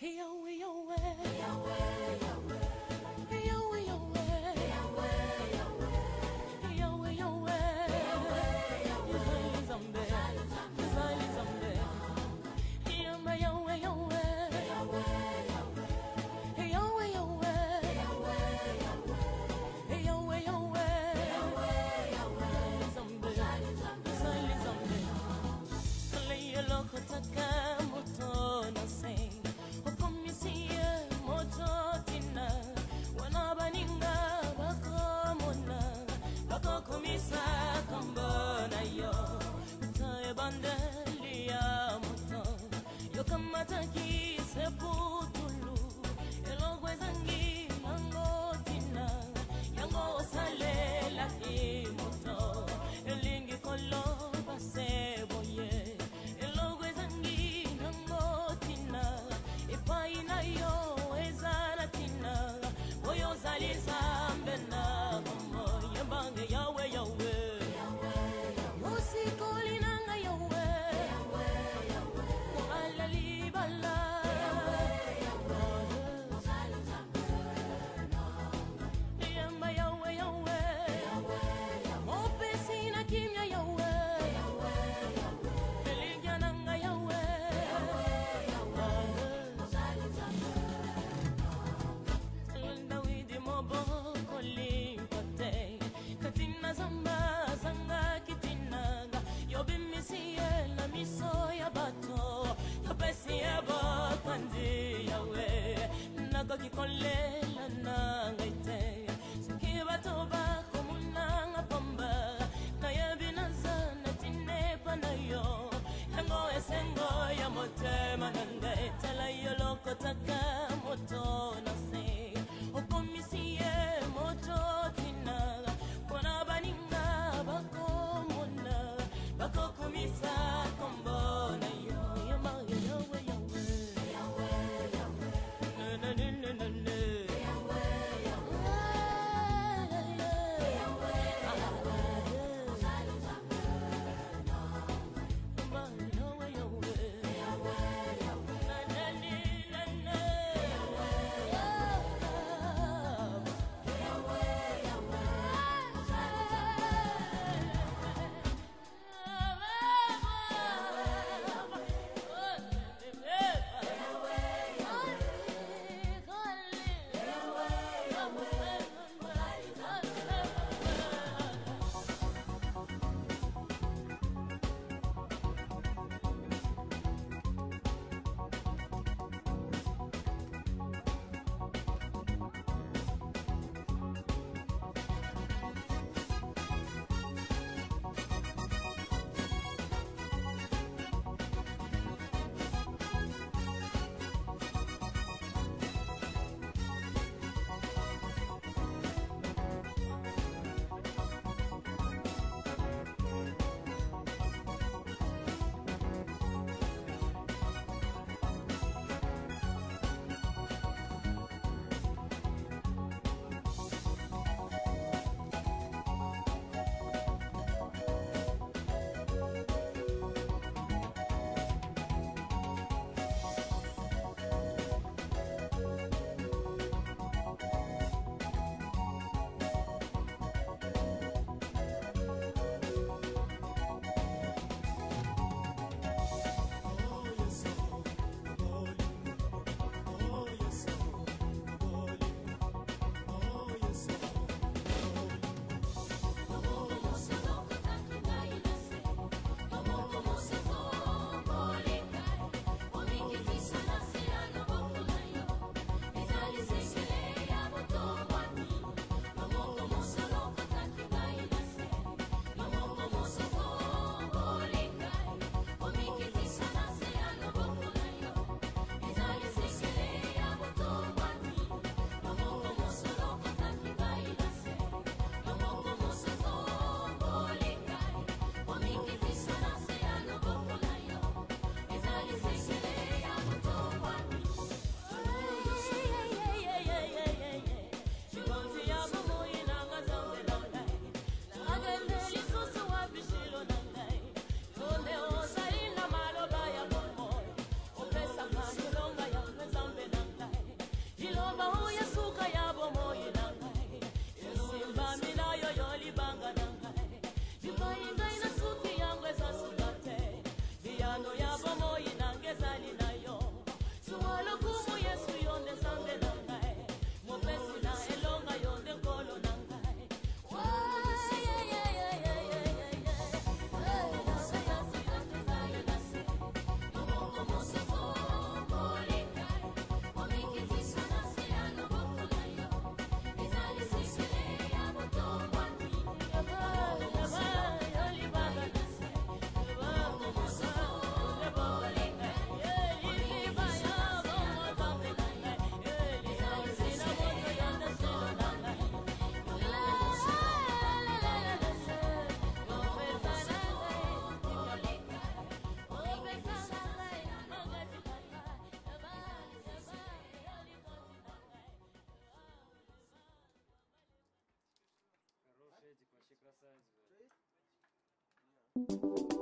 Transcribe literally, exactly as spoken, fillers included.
Yahweh, Yahweh, Yahweh, Yahweh, Yahweh, Yahweh, Yahweh, Yahweh, Yahweh, Yahweh, Zambe, Zali Zambe, Yahweh, Yahweh, Yahweh, Yahweh, Yahweh, Yahweh, Yahweh, Zambe, Zali Zambe, Kale loko taka moto na sei. Kumisa kambana yo tae bandeli ya moto yo kamata ki seputulu elogwe zangi lango tina yango sale la ki moto elingi kolo base boye elogwe zangi lango tina ipaina yo ezala tina boyo zali zambena komo yembange Yahweh, Yahweh, Musikoli nanga Yahweh, Mualali bala, Yamba Yahweh, Yahweh, Mopesi na kimya Yahweh, Eligya nanga Yahweh, Dawidi moboko limpate. Katina zamba zanga kitinaga yobimisiye la miso ya bato yobesi ya bakandi yawe naga kikolela nanga ite siki bato bako munanga pamba na yabinaza na tinepa na yo yango esengo ya motema nanga etala yoloko taka moto na se okomisiye moto tinaga Kumisa kombona yo Yahweh, Yahweh, Yahweh, Yahweh, Yahweh, na na na na na Yahweh, Yahweh, Yahweh, Zali Zambe, Yahweh, Yahweh, Yahweh, na na na na Yahweh,